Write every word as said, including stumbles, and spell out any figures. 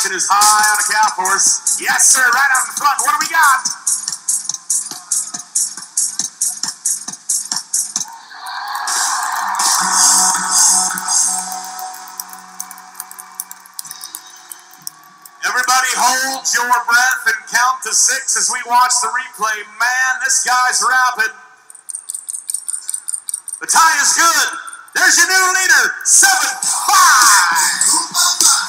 Is high on a calf horse. Yes, sir, right out in front. What do we got? Everybody hold your breath and count to six as we watch the replay. Man, this guy's rapid. The tie is good. There's your new leader, seven five.